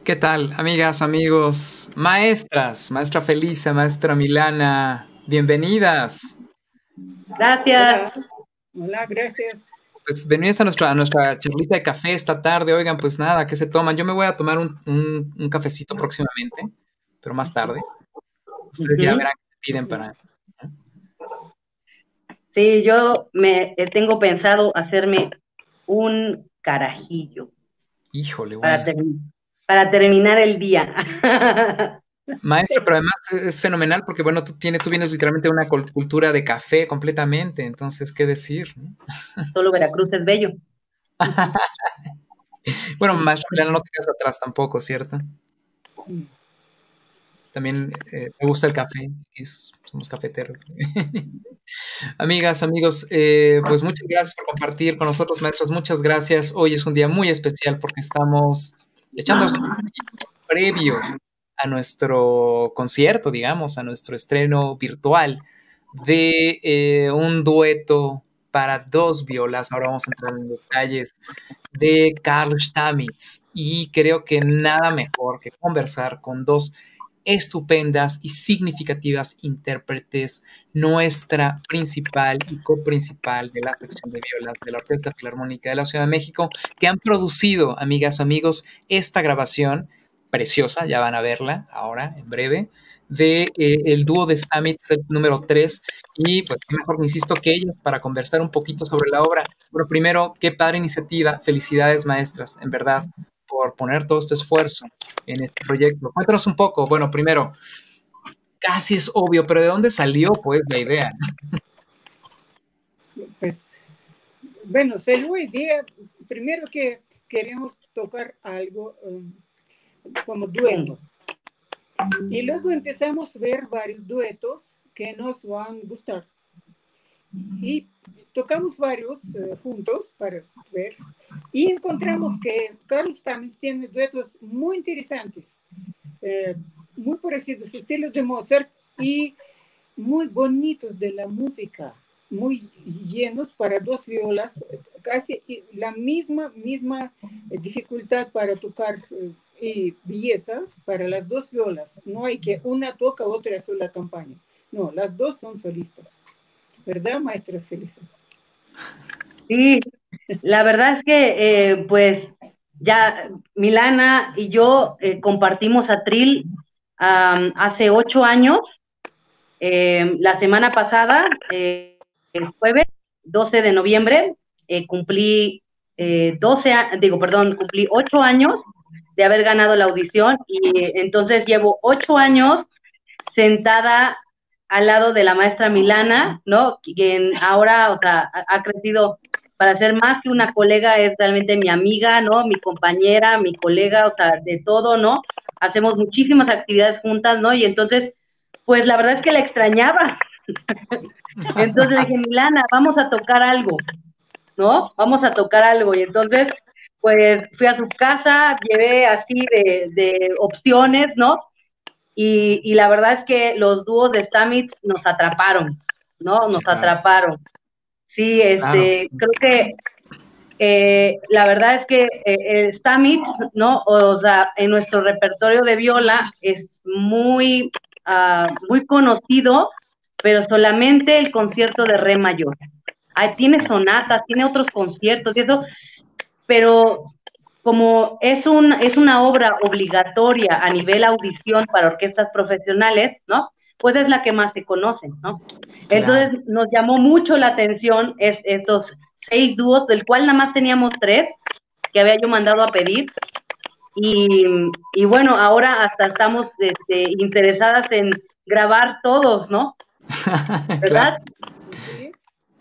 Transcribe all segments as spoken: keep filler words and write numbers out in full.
¿Qué tal, amigas, amigos, maestras, maestra Felisa, maestra Milana, bienvenidas? Gracias. Hola, hola, gracias. Pues bienvenidas a nuestra, a nuestra charlita de café esta tarde. Oigan, pues nada, ¿qué se toman? Yo me voy a tomar un, un- un cafecito próximamente, pero más tarde. Ustedes ya Ujú. verán qué piden para... Sí, yo me eh, tengo pensado hacerme un carajillo Híjole, para, bueno. ter- para terminar el día. Maestra, pero además es es fenomenal porque, bueno, tú tienes, tú vienes literalmente de una cul- cultura de café completamente, entonces, ¿qué decir? ¿No? Solo Veracruz es bello. Bueno, maestra Milana, no te quedas atrás tampoco, ¿cierto? Sí. También eh, me gusta el café, es- somos cafeteros. Amigas, amigos, eh, pues muchas gracias por compartir con nosotros, maestros, muchas gracias. Hoy es un día muy especial porque estamos echando previo a nuestro concierto, digamos, a nuestro estreno virtual de eh, un dueto para dos violas. Ahora vamos a entrar en detalles de Carl Stamitz y creo que nada mejor que conversar con dos estupendas y significativas intérpretes, nuestra principal y coprincipal de la sección de violas de la Orquesta Filarmónica de la Ciudad de México, que han producido, amigas, amigos, esta grabación preciosa, ya van a verla ahora, en breve, de eh, el dúo de Stamitz, el número tres, y pues qué mejor, insisto, que ellos para conversar un poquito sobre la obra. Bueno, primero, qué padre iniciativa, felicidades maestras, en verdad, por poner todo este esfuerzo en este proyecto. Cuéntanos un poco, bueno, primero, casi es obvio, pero ¿de dónde salió pues la idea? Pues, bueno, salió hoy día, primero que queremos tocar algo um, como dueto. Y luego empezamos a ver varios duetos que nos van a gustar. Y tocamos varios uh, juntos para ver. Y encontramos que Carl Stamitz tiene duetos muy interesantes, eh, muy parecidos, estilo de Mozart y muy bonitos de la música, muy llenos para dos violas, casi la misma, misma dificultad para tocar y belleza para las dos violas. No hay que una toca, otra sola campaña. No, las dos son solistas. ¿Verdad, maestra Felisa? Sí, la verdad es que, eh, pues, ya Milana y yo eh, compartimos atril um, hace ocho años. Eh, la semana pasada, eh, el jueves doce de noviembre, eh, cumplí eh, doce, digo, perdón, cumplí ocho años de haber ganado la audición y eh, entonces llevo ocho años sentada al lado de la maestra Milana, ¿no? Quien ahora, o sea, ha, ha crecido para ser más que una colega, es realmente mi amiga, ¿no? Mi compañera, mi colega, o sea, de todo, ¿no? Hacemos muchísimas actividades juntas, ¿no? Y entonces, pues la verdad es que la extrañaba. Entonces dije, Milana, vamos a tocar algo, ¿no? Vamos a tocar algo. Y entonces, pues fui a su casa, llevé así de, de opciones, ¿no? Y, y, la verdad es que los dúos de Stamitz nos atraparon, ¿no? Nos Claro, atraparon. Sí, claro. este, creo que eh, la verdad es que eh, Stamitz, ¿no? O sea, en nuestro repertorio de viola es muy, uh, muy conocido, pero solamente el concierto de re mayor. Ahí tiene sonatas, tiene otros conciertos y eso, pero como es, un, es una obra obligatoria a nivel audición para orquestas profesionales, ¿no? Pues es la que más se conoce, ¿no? Claro. Entonces nos llamó mucho la atención es, estos seis dúos, del cual nada más teníamos tres, que había yo mandado a pedir, y, y bueno, ahora hasta estamos este, interesadas en grabar todos, ¿no? Claro. ¿Verdad? Sí.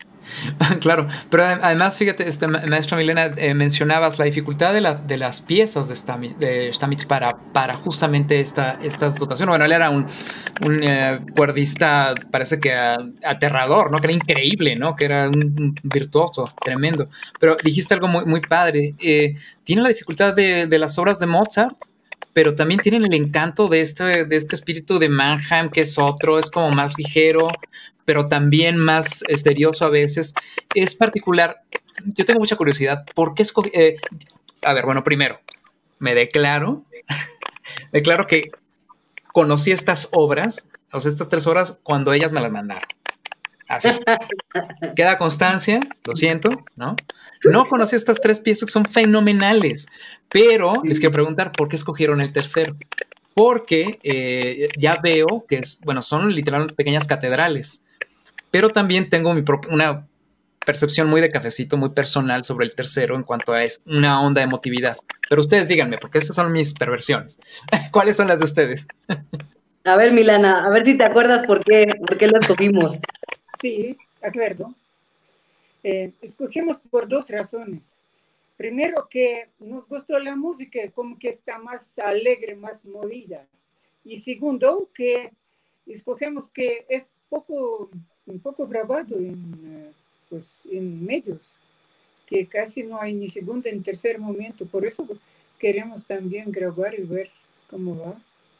Claro, pero además, fíjate, este, maestra Milena, eh, mencionabas la dificultad de, la, de las piezas de Stamitz, de Stamitz para, para justamente esta, estas dotaciones. Bueno, él era un, un eh, cuerdista, parece que uh, aterrador, ¿no? Que era increíble, ¿no? Que era un, un virtuoso, tremendo. Pero dijiste algo muy, muy padre. Eh, tiene la dificultad de, de las obras de Mozart, pero también tienen el encanto de este, de este espíritu de Mannheim, que es otro, es como más ligero, pero también más eh, serioso a veces. Es particular, yo tengo mucha curiosidad, ¿por qué escogí? Eh, a ver, bueno, primero, me declaro Declaro que conocí estas obras, o sea, estas tres obras, cuando ellas me las mandaron. Así. Queda constancia, lo siento, ¿no? No conocí estas tres piezas que son fenomenales, pero les quiero preguntar, ¿por qué escogieron el tercero? Porque eh, ya veo que, es, bueno, son literalmente pequeñas catedrales, pero también tengo mi propia, una percepción muy de cafecito, muy personal sobre el tercero en cuanto a es una onda de emotividad. Pero ustedes díganme, porque esas son mis perversiones. ¿Cuáles son las de ustedes? A ver, Milana, a ver si te acuerdas por qué, por qué lo escogimos. Sí, de acuerdo. Eh, escogimos por dos razones. Primero, que nos gustó la música, como que está más alegre, más movida. Y segundo, que escogemos que es poco, un poco grabado en, pues, en medios, que casi no hay ni segundo ni tercer momento. Por eso queremos también grabar y ver cómo va.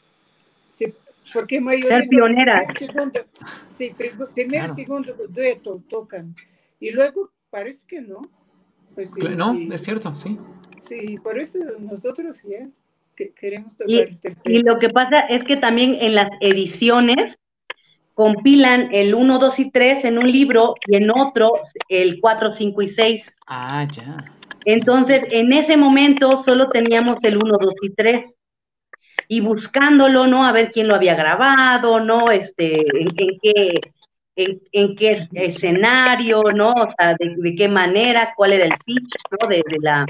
Sí, porque mayoría Ser pioneras. primer, segundo, sí, primer, Claro. segundo dueto tocan. Y luego parece que no. Pues, y, No, y, es cierto, sí. Sí, por eso nosotros ya que queremos tocar Y, el tercero. y lo que pasa es que también en las ediciones compilan el uno, dos y tres en un libro y en otro el cuatro, cinco y seis. Ah, ya. Entonces, en ese momento solo teníamos el uno, dos y tres. Y buscándolo, ¿no? A ver quién lo había grabado, ¿no? Este, en, en qué, en, en, qué escenario, ¿no? O sea, de, de qué manera, cuál era el pitch, ¿no? De, de, la,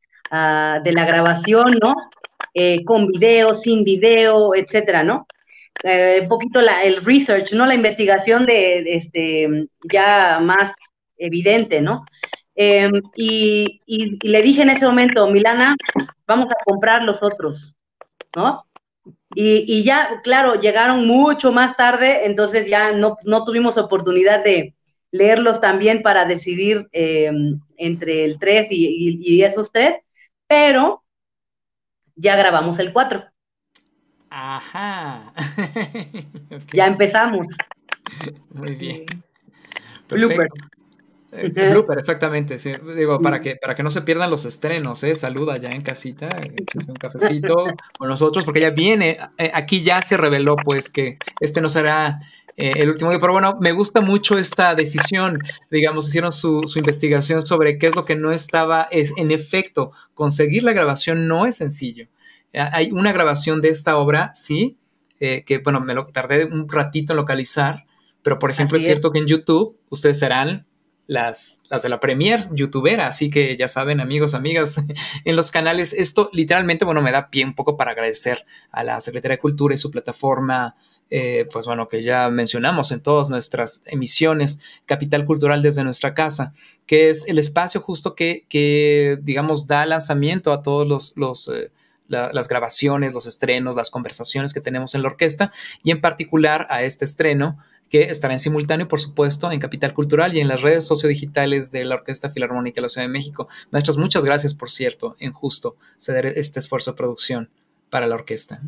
uh, de la grabación, ¿no? Eh, con video, sin video, etcétera, ¿no? Eh, un poquito la, el research, ¿no? La investigación de, de este, ya más evidente, ¿no? Eh, y, y, y le dije en ese momento, Milana, vamos a comprar los otros, ¿no? Y, y ya, claro, llegaron mucho más tarde, entonces ya no, no tuvimos oportunidad de leerlos también para decidir eh, entre el tres y, y, y esos tres, pero ya grabamos el cuatro. Ajá. Okay. Ya empezamos. Muy bien. Blooper. Eh, blooper, exactamente. Sí. Digo, para que, para que no se pierdan los estrenos, ¿eh? Saluda ya en casita, échese un cafecito con nosotros, porque ya viene. Eh, aquí ya se reveló, pues, que este no será eh, el último día. Pero bueno, me gusta mucho esta decisión. Digamos, hicieron su, su investigación sobre qué es lo que no estaba. Es, en efecto, conseguir la grabación no es sencillo. Eh, hay una grabación de esta obra, sí, eh, que, bueno, me lo tardé un ratito en localizar, pero, por ejemplo, Así es cierto es. que en YouTube ustedes serán Las, las de la Premier youtubera, así que ya saben, amigos, amigas, en los canales, esto literalmente, bueno, me da pie un poco para agradecer a la Secretaría de Cultura y su plataforma, eh, pues bueno, que ya mencionamos en todas nuestras emisiones, Capital Cultural desde nuestra casa, que es el espacio justo que, que digamos, da lanzamiento a todos los, los eh, la, las grabaciones, los estrenos, las conversaciones que tenemos en la orquesta, y en particular a este estreno, que estará en simultáneo, por supuesto, en Capital Cultural y en las redes sociodigitales de la Orquesta Filarmónica de la Ciudad de México. Maestras, muchas gracias, por cierto, en justo ceder este esfuerzo de producción para la orquesta.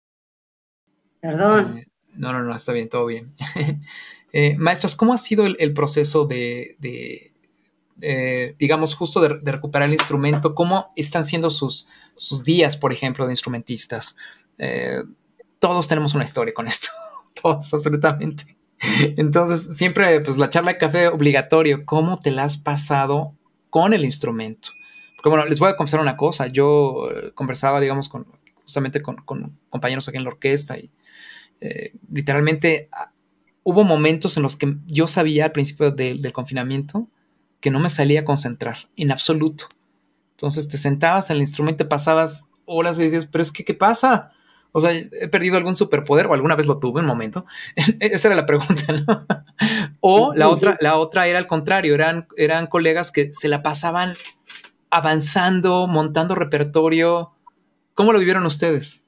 Perdón. Eh, no, no, no, está bien, todo bien. eh, maestras, ¿cómo ha sido el, el proceso de, de eh, digamos, justo de, de recuperar el instrumento? ¿Cómo están siendo sus, sus días, por ejemplo, de instrumentistas? Eh, todos tenemos una historia con esto, todos, absolutamente. Entonces, siempre, pues, la charla de café obligatorio. ¿Cómo te la has pasado con el instrumento? Porque, bueno, les voy a confesar una cosa. Yo eh, conversaba, digamos, con, justamente con, con compañeros aquí en la orquesta y eh, literalmente ah, hubo momentos en los que yo sabía al principio de, del confinamiento que no me salía a concentrar, en absoluto. Entonces, te sentabas en el instrumento, pasabas horas y decías, pero es que, ¿qué pasa? O sea, ¿he perdido algún superpoder o alguna vez lo tuve un momento? Esa era la pregunta, ¿no? O la otra, la otra era al contrario, eran, eran colegas que se la pasaban avanzando, montando repertorio. ¿Cómo lo vivieron ustedes?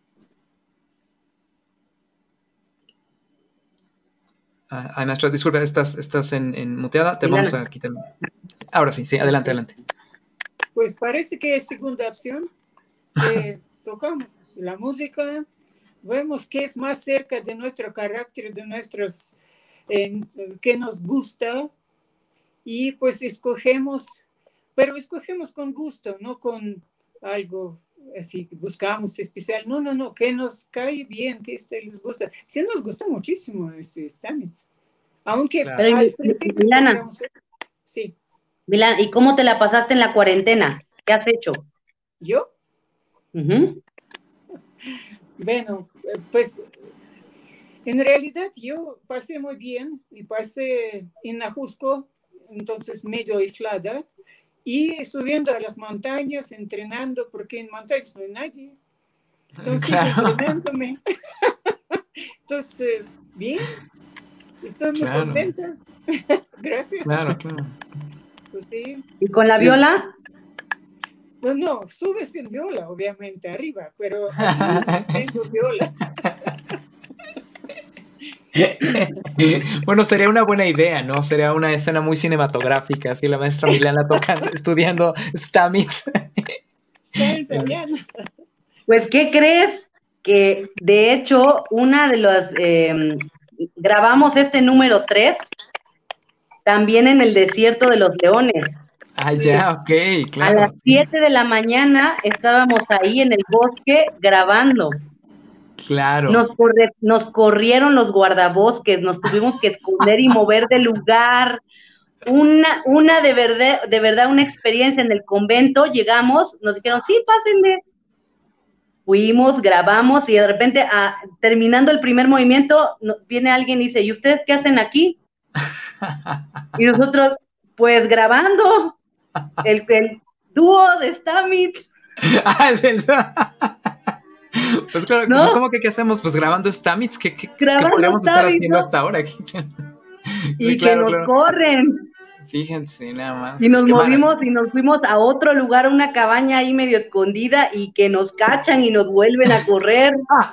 Ah, ay, maestra, disculpa, estás, estás en, en muteada, te Milana. Vamos a quitar. Ahora sí, sí, adelante, adelante. Pues parece que es segunda opción. Eh, tocamos la música, vemos que es más cerca de nuestro carácter, de nuestros, eh, que nos gusta, y pues escogemos, pero escogemos con gusto, no con algo así buscamos especial. No, no, no, que nos cae bien, que este les gusta. Sí, nos gusta muchísimo este Stamitz. Aunque Claro. Pero, al Mi- principio Milana, compramos- sí, Milana, ¿y cómo te la pasaste en la cuarentena? ¿Qué has hecho? yo, Ujú. bueno, eh, pues en realidad yo pasé muy bien y pasé en Ajusco, entonces medio aislada, y subiendo a las montañas, entrenando, porque en montañas no hay nadie. Entonces, sigo Claro, entrenándome. Entonces, eh, bien, estoy muy claro, contenta. Gracias. claro, claro. Pues sí. ¿Y con la Sí. viola? Pues no, subes en viola, obviamente, arriba, pero aquí no tengo viola. Bueno, sería una buena idea, ¿no? Sería una escena muy cinematográfica, así la maestra Milana tocando, estudiando Stamitz. Está ensayando. Pues, ¿qué crees? Que de hecho, una de las, eh, grabamos este número tres también en el desierto de los leones. Ah, ya, ok, A las claro. siete de la mañana estábamos ahí en el bosque grabando. Claro. Nos, corre, nos corrieron los guardabosques, nos tuvimos que esconder y mover de lugar. Una, una de verdad, de verdad, una experiencia en el convento. Llegamos, nos dijeron, sí, pásenme. Fuimos, grabamos y de repente, a, terminando el primer movimiento, no, viene alguien y dice, ¿y ustedes qué hacen aquí? Y nosotros, pues grabando el, el dúo de Stamitz. Ah, es el- Pues claro, ¿No? pues ¿cómo que qué hacemos? Pues grabando Stamitz, ¿qué, qué, qué Grabando podríamos estar Stamitz, haciendo ¿no? hasta ahora? Y Sí, que claro, nos claro. corren. Fíjense, nada más. Y Pues nos qué movimos maravilla. y nos fuimos a otro lugar, a una cabaña ahí medio escondida, y que nos cachan y nos vuelven a correr.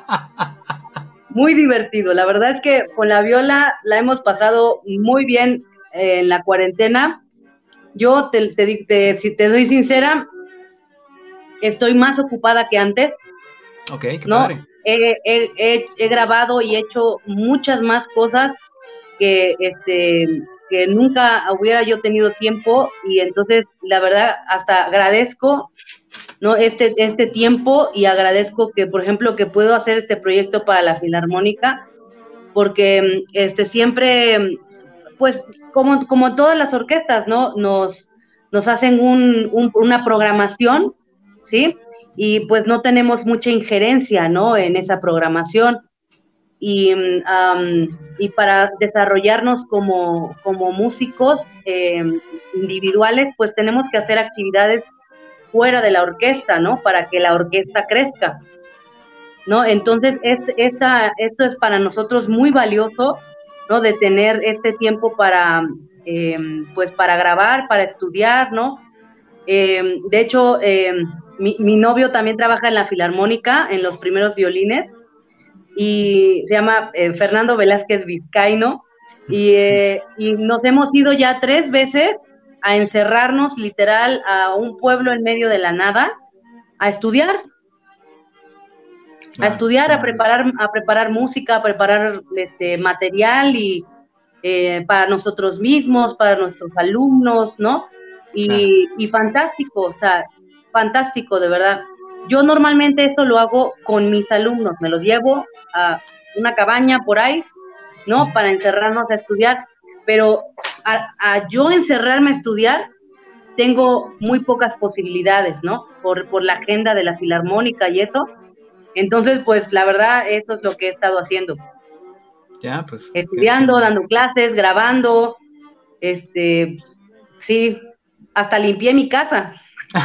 Muy divertido. La verdad es que con la viola la hemos pasado muy bien eh, en la cuarentena. Yo, te, te, te, si te soy sincera, estoy más ocupada que antes, Ok, qué ¿no? padre. He, he, he, he grabado y he hecho muchas más cosas que, este, que nunca hubiera yo tenido tiempo, y entonces, la verdad, hasta agradezco, ¿no? este, este tiempo, y agradezco que, por ejemplo, que puedo hacer este proyecto para la Filarmónica, porque este, siempre, pues, como, como todas las orquestas, ¿no? Nos, nos hacen un, un, una programación, ¿sí? Y pues no tenemos mucha injerencia, ¿no? En esa programación. Y, um, y para desarrollarnos como, como músicos eh, individuales, pues tenemos que hacer actividades fuera de la orquesta, ¿no? Para que la orquesta crezca, ¿no? Entonces, es, esta, esto es para nosotros muy valioso, ¿no? De tener este tiempo para, eh, pues, para grabar, para estudiar, ¿no? Eh, de hecho, eh, mi, mi novio también trabaja en la Filarmónica, en los primeros violines, y se llama eh, Fernando Velázquez Vizcaíno, y, eh, y nos hemos ido ya tres veces a encerrarnos literal a un pueblo en medio de la nada, a estudiar, a estudiar, a preparar, a preparar música, a preparar este material, y eh, para nosotros mismos, para nuestros alumnos, ¿no? Y, claro. y fantástico, o sea, fantástico, de verdad. Yo normalmente esto lo hago con mis alumnos, me los llevo a una cabaña por ahí, ¿no? Para encerrarnos a estudiar, pero a, a yo encerrarme a estudiar, tengo muy pocas posibilidades, ¿no? Por, por la agenda de la Filarmónica y eso. Entonces, pues, la verdad, eso es lo que he estado haciendo. Ya, pues. Estudiando, qué, qué... dando clases, grabando, este, sí, hasta limpié mi casa.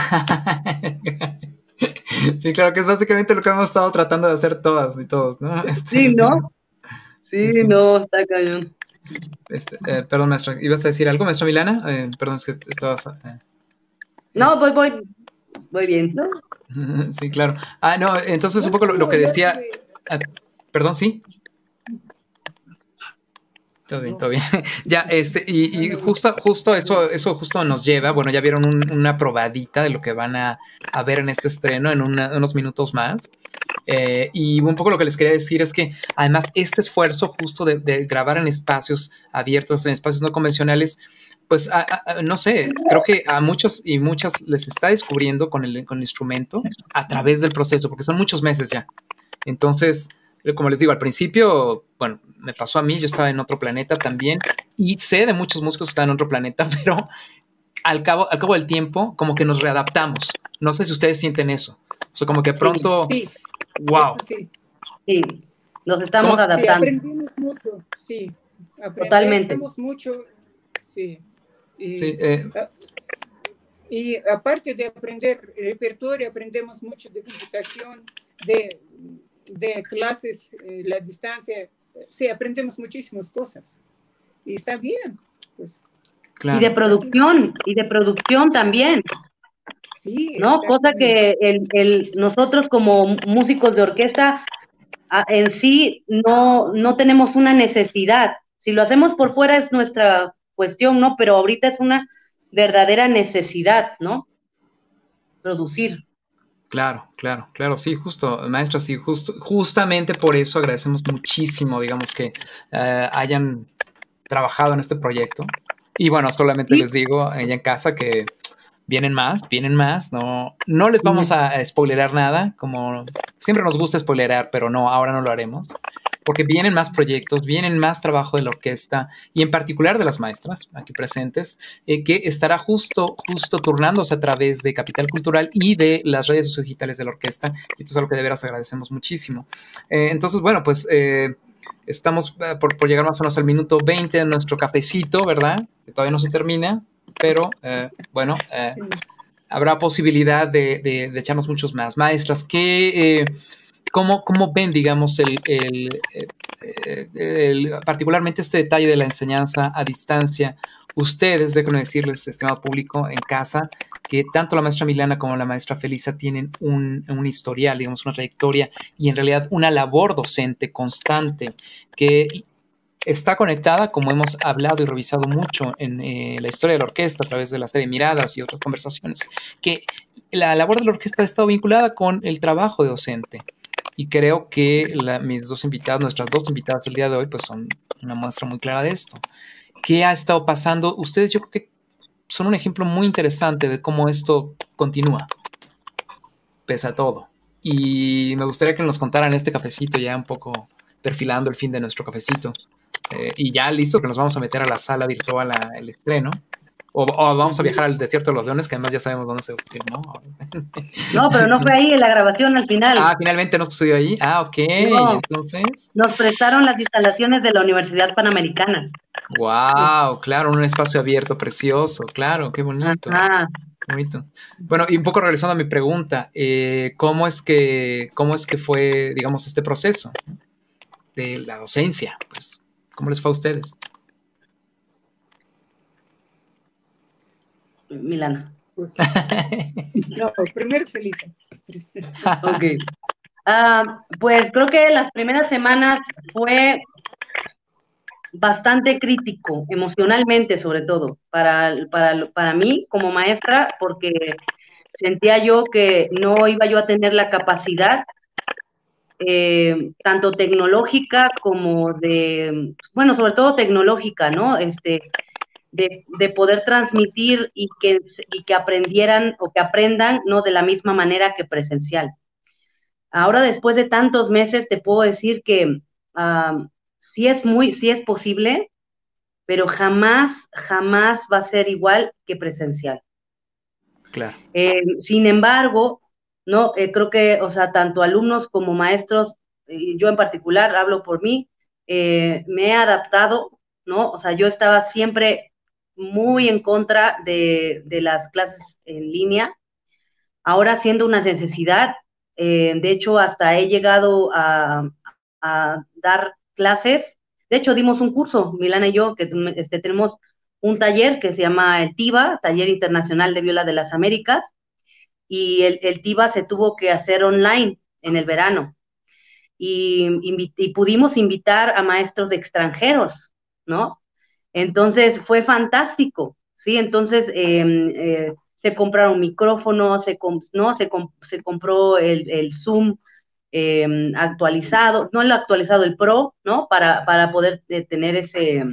Sí, claro, que es básicamente lo que hemos estado tratando de hacer todas y todos, ¿no? Este... Sí, ¿no? Sí, sí, no, está cañón. Este, eh, perdón, maestra, ¿ibas a decir algo, maestra Milana? Eh, perdón, es que estabas... Eh, no, pues voy, voy bien, ¿no? Sí, claro. Ah, no, entonces un poco lo, lo que decía... Ah, perdón, ¿sí? Todo bien, todo bien. Ya, este, y, y justo, justo eso, eso justo nos lleva, bueno, ya vieron un, una probadita de lo que van a, a ver en este estreno en una, unos minutos más. Eh, y un poco lo que les quería decir es que además este esfuerzo justo de, de grabar en espacios abiertos, en espacios no convencionales, pues, a, a, no sé, creo que a muchos y muchas les está descubriendo con el, con el instrumento a través del proceso, porque son muchos meses ya. Entonces, como les digo, al principio, bueno, me pasó a mí, yo estaba en otro planeta también, y sé de muchos músicos que están en otro planeta, pero al cabo, al cabo del tiempo, como que nos readaptamos. No sé si ustedes sienten eso. O sea, como que pronto, sí, wow. Sí, sí, nos estamos ¿Cómo? adaptando. Sí, aprendimos mucho, sí, Totalmente. aprendemos mucho, sí. Y, Sí, eh, y aparte de aprender repertorio, aprendemos mucho de computación, de, de clases, eh, la distancia, sí, aprendemos muchísimas cosas. Y está bien, pues. claro. Y de producción, y de producción también. Sí, ¿no? Cosa que el, el, nosotros como músicos de orquesta en sí no, no tenemos una necesidad. Si lo hacemos por fuera es nuestra cuestión, ¿no? Pero ahorita es una verdadera necesidad, ¿no? Producir. Claro, claro, claro, sí, justo, maestra, sí, justo, justamente por eso agradecemos muchísimo, digamos, que uh, hayan trabajado en este proyecto. Y bueno, solamente ¿sí? les digo allá en casa que vienen más, vienen más, no, no les vamos a, a spoilerar nada, como siempre nos gusta spoilerar, pero no, ahora no lo haremos, porque vienen más proyectos, vienen más trabajo de la orquesta y en particular de las maestras aquí presentes, eh, que estará justo, justo turnándose a través de Capital Cultural y de las redes digitales de la orquesta, y esto es algo que de veras agradecemos muchísimo. Eh, entonces, bueno, pues eh, estamos uh, por, por llegar más o menos al minuto veinte de nuestro cafecito, ¿verdad? Que todavía no se termina, pero eh, bueno, eh, sí. habrá posibilidad de, de, de echarnos muchos más. Maestras, ¿qué, eh, cómo, ¿cómo ven, digamos, el, el, el, el, particularmente este detalle de la enseñanza a distancia? Ustedes, déjenme decirles, estimado público, en casa, que tanto la maestra Milana como la maestra Felisa tienen un, un historial, digamos, una trayectoria y en realidad una labor docente constante que está conectada, como hemos hablado y revisado mucho en eh, la historia de la orquesta a través de la serie Miradas y otras conversaciones, que la labor de la orquesta ha estado vinculada con el trabajo de docente. Y creo que la, mis dos invitadas, nuestras dos invitadas del día de hoy, pues son una muestra muy clara de esto. ¿Qué ha estado pasando? Ustedes yo creo que son un ejemplo muy interesante de cómo esto continúa, pese a todo. Y me gustaría que nos contaran este cafecito ya un poco perfilando el fin de nuestro cafecito. Eh, y ya listo que nos vamos a meter a la sala virtual al estreno. O, o vamos a viajar al Desierto de los Leones, que además ya sabemos dónde se filmó. No, pero no fue ahí en la grabación al final. Ah, finalmente no sucedió ahí. Ah, ok. No, entonces. Nos prestaron las instalaciones de la Universidad Panamericana. Wow, sí. Claro, un espacio abierto precioso, claro, qué bonito. Ajá. Qué bonito. Bueno, y un poco regresando a mi pregunta, eh, ¿cómo es que, cómo es que fue, digamos, este proceso de la docencia? Pues, ¿cómo les fue a ustedes? Milana. Pues, no, primero feliz. Ok. Uh, pues creo que las primeras semanas fue bastante crítico, emocionalmente sobre todo, para, para, para mí como maestra, porque sentía yo que no iba yo a tener la capacidad eh, tanto tecnológica como de, bueno, sobre todo tecnológica, ¿no? Este, de, de poder transmitir y que, y que aprendieran o que aprendan, ¿no? De la misma manera que presencial. Ahora, después de tantos meses, te puedo decir que uh, sí es muy, sí es posible, pero jamás, jamás va a ser igual que presencial. Claro. Eh, sin embargo, no, eh, creo que, o sea, tanto alumnos como maestros, y yo en particular, hablo por mí, eh, me he adaptado, ¿no? O sea, yo estaba siempre muy en contra de, de las clases en línea, ahora siendo una necesidad, eh, de hecho, hasta he llegado a, a dar clases. De hecho, dimos un curso, Milana y yo, que este, tenemos un taller que se llama el TIVA, Taller Internacional de Viola de las Américas, y el, el TIVA se tuvo que hacer online en el verano. Y, y pudimos invitar a maestros extranjeros, ¿no? Entonces, fue fantástico, ¿sí? Entonces, eh, eh, se compraron micrófonos, se, ¿no? se, se compró el, el Zoom eh, actualizado, no el actualizado, el Pro, ¿no? Para, para poder eh, tener ese,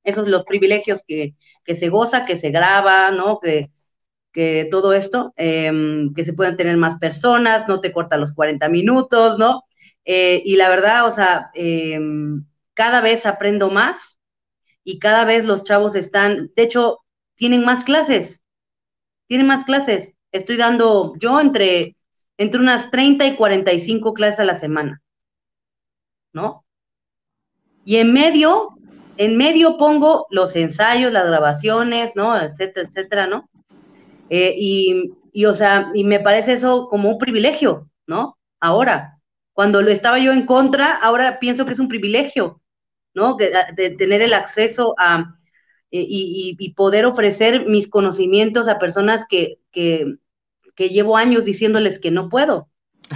esos los privilegios que, que se goza, que se graba, ¿no? Que, que todo esto, eh, que se puedan tener más personas, no te corta los cuarenta minutos, ¿no? Eh, y la verdad, o sea, eh, cada vez aprendo más y cada vez los chavos están, de hecho, tienen más clases, tienen más clases. Estoy dando, yo entre, entre unas treinta y cuarenta y cinco clases a la semana, ¿no? Y en medio, en medio pongo los ensayos, las grabaciones, ¿no? Etcétera, etcétera, ¿no? Eh, y, y, o sea, y me parece eso como un privilegio, ¿no? Ahora, cuando lo estaba yo en contra, ahora pienso que es un privilegio, ¿no? Que, de tener el acceso a, eh, y, y, y poder ofrecer mis conocimientos a personas que, que, que llevo años diciéndoles que no puedo.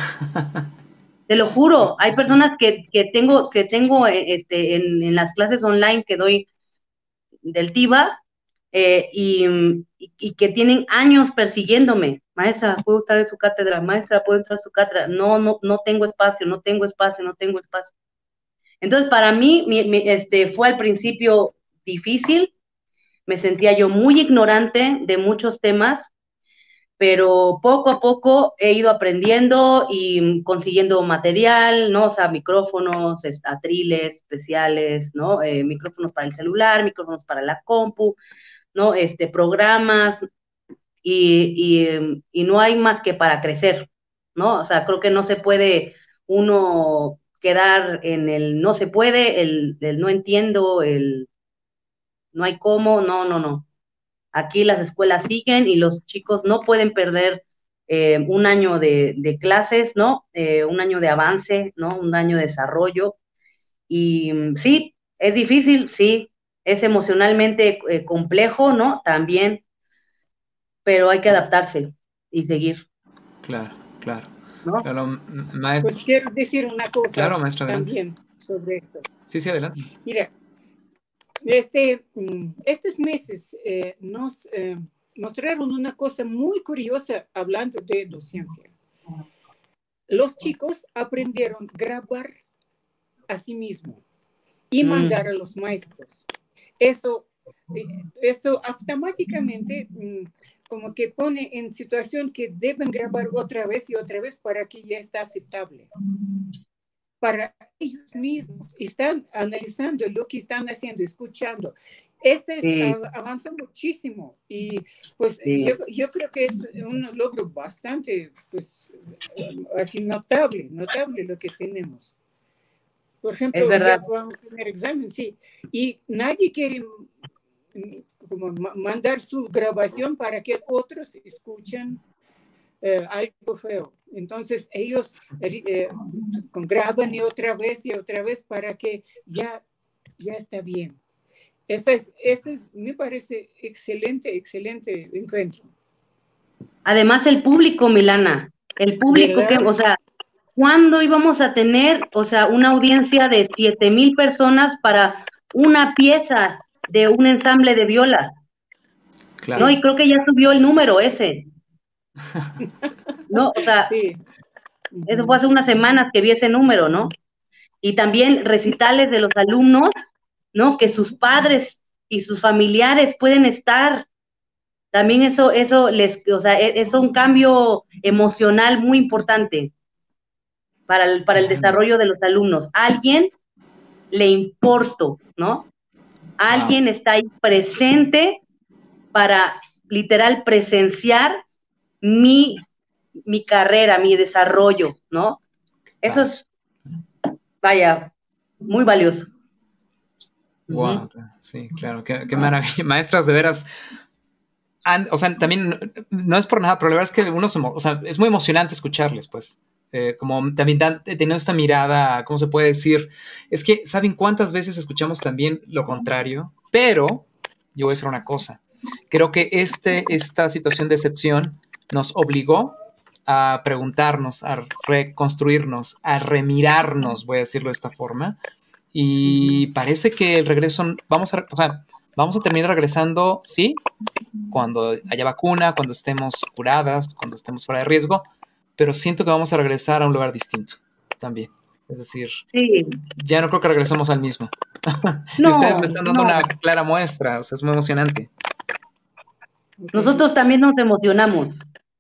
Te lo juro, hay personas que, que tengo, que tengo este, en, en las clases online que doy del TIVA, eh, y, y, y que tienen años persiguiéndome. Maestra, ¿puedo estar en su cátedra? Maestra, ¿puedo entrar a su cátedra? No, no, no tengo espacio, no tengo espacio, no tengo espacio. Entonces, para mí, mi, mi, este, fue al principio difícil, me sentía yo muy ignorante de muchos temas, pero poco a poco he ido aprendiendo y consiguiendo material, ¿no? O sea, micrófonos, atriles especiales, ¿no? Eh, micrófonos para el celular, micrófonos para la compu, ¿no? Este, programas, y, y, y no hay más que para crecer, ¿no? O sea, creo que no se puede uno quedar en el no se puede, el, el no entiendo, el no hay cómo, no, no, no. Aquí las escuelas siguen y los chicos no pueden perder eh, un año de, de clases, ¿no? Eh, un año de avance, ¿no? Un año de desarrollo. Y sí, es difícil, sí, es emocionalmente eh, complejo, ¿no? También, pero hay que adaptarse y seguir. Claro, claro. ¿No? Claro, maestro. Pues quiero decir una cosa claro, maestro, también sobre esto. Sí, sí, adelante. Mira, este, estos meses eh, nos eh, mostraron una cosa muy curiosa hablando de docencia. Los chicos aprendieron a grabar a sí mismos y mandar mm. a los maestros. Eso, esto automáticamente como que pone en situación que deben grabar otra vez y otra vez para que ya esté aceptable. Para ellos mismos están analizando lo que están haciendo, escuchando. Este es, sí. uh, avanza muchísimo y pues sí. yo, yo creo que es un logro bastante pues así notable, notable lo que tenemos. Por ejemplo, es verdad. Ya vamos a tener examen, sí, y nadie quiere como mandar su grabación para que otros escuchen eh, algo feo. Entonces ellos eh, graban y otra vez y otra vez para que ya, ya está bien. Ese es, ese es, me parece excelente, excelente encuentro. Además el público, Milana, el público ¿verdad? Que, o sea, ¿cuándo íbamos a tener, o sea, una audiencia de siete mil personas para una pieza de un ensamble de viola? Claro. No, y creo que ya subió el número ese. No, o sea, sí. Eso fue hace unas semanas que vi ese número, ¿no? Y también recitales de los alumnos, ¿no? Que sus padres y sus familiares pueden estar. También eso, eso les, o sea, es un cambio emocional muy importante para el, para el desarrollo de los alumnos. Alguien le importo, ¿no? Alguien wow. está ahí presente para literal presenciar mi, mi carrera, mi desarrollo, ¿no? Eso ah. es, vaya, muy valioso. Wow, uh-huh. Sí, claro, qué, qué maravilla. Maestras, de veras, han, o sea, también, no es por nada, pero la verdad es que uno se, o sea, es muy emocionante escucharles, pues. Eh, como también dan, teniendo esta mirada, ¿cómo se puede decir? Es que, ¿saben cuántas veces escuchamos también lo contrario? Pero, yo voy a decir una cosa. Creo que este, esta situación de excepción nos obligó a preguntarnos, a reconstruirnos, a remirarnos, voy a decirlo de esta forma. Y parece que el regreso, vamos a, o sea, vamos a terminar regresando, sí, cuando haya vacuna, cuando estemos curadas, cuando estemos fuera de riesgo, pero siento que vamos a regresar a un lugar distinto también. Es decir, sí. ya no creo que regresemos al mismo. Y No, ustedes me están dando no. una clara muestra, o sea, es muy emocionante. Nosotros también nos emocionamos.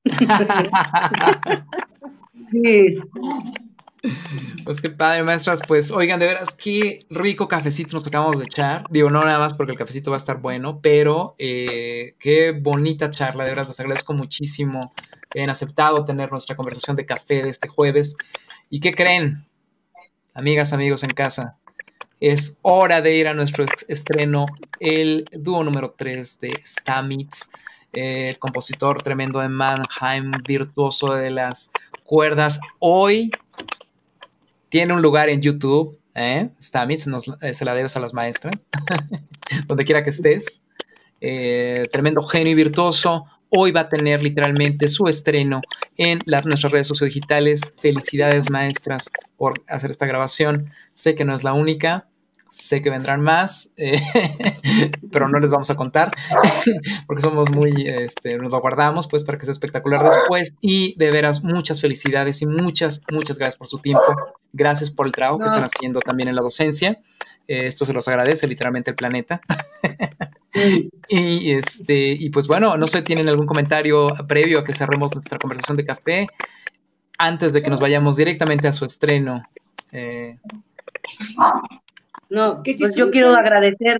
Sí. Pues qué padre, maestras. Pues oigan, de veras, qué rico cafecito nos acabamos de echar. Digo, no nada más porque el cafecito va a estar bueno, pero eh, qué bonita charla. De veras, les agradezco muchísimo que hayan aceptado tener nuestra conversación de café de este jueves. ¿Y qué creen, amigas, amigos en casa? Es hora de ir a nuestro estreno, el dúo número tres de Stamitz, eh, el compositor tremendo de Mannheim, virtuoso de las cuerdas. Hoy tiene un lugar en YouTube, ¿eh? Stamitz, nos, eh, se la debes a las maestras, donde quiera que estés. Eh, tremendo genio y virtuoso. Hoy va a tener literalmente su estreno en la, nuestras redes sociodigitales. Felicidades, maestras, por hacer esta grabación. Sé que no es la única. Sé que vendrán más, eh, pero no les vamos a contar porque somos muy, este, nos lo guardamos pues para que sea espectacular después. Y de veras, muchas felicidades y muchas, muchas gracias por su tiempo. Gracias por el trabajo que están haciendo también en la docencia. Eh, esto se los agradece literalmente el planeta. y, este, y pues bueno, no sé, ¿tienen algún comentario previo a que cerremos nuestra conversación de café antes de que nos vayamos directamente a su estreno? Eh, No, pues yo quiero agradecer,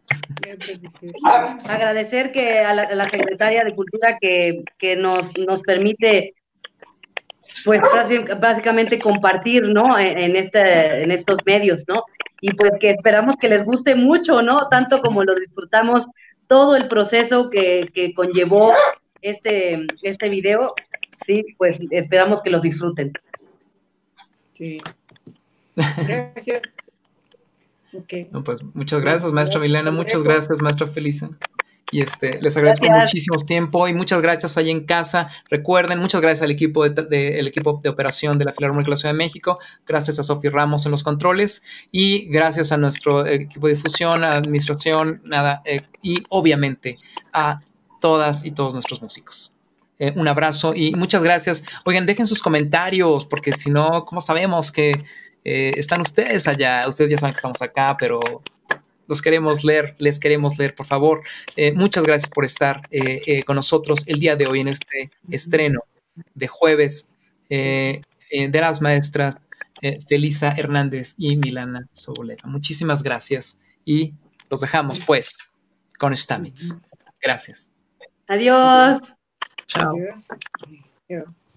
agradecer que a la, a la secretaria de Cultura que, que nos, nos permite, pues básicamente compartir, ¿no? En, en, este, en estos medios, ¿no? Y pues que esperamos que les guste mucho, ¿no? Tanto como lo disfrutamos todo el proceso que, que conllevó este, este video, sí, pues esperamos que los disfruten. Sí. Gracias. Okay. No, pues muchas gracias, maestra Milena, muchas gracias, maestra Felisa. Y este, les agradezco gracias. muchísimo tiempo y muchas gracias ahí en casa. Recuerden, muchas gracias al equipo de, de, el equipo de operación de la Filarmónica de la Ciudad de México, gracias a Sofía Ramos en los controles y gracias a nuestro equipo de difusión, a administración, nada, eh, y obviamente a todas y todos nuestros músicos. Eh, un abrazo y muchas gracias. Oigan, dejen sus comentarios, porque si no, ¿cómo sabemos que eh, están ustedes allá? Ustedes ya saben que estamos acá, pero los queremos leer, les queremos leer, por favor. Eh, muchas gracias por estar eh, eh, con nosotros el día de hoy en este estreno de jueves eh, eh, de las maestras eh, Felisa Hernández y Milana Soboleva. Muchísimas gracias y los dejamos pues con Stamitz. Gracias. Adiós. Chao. Adiós. Adiós.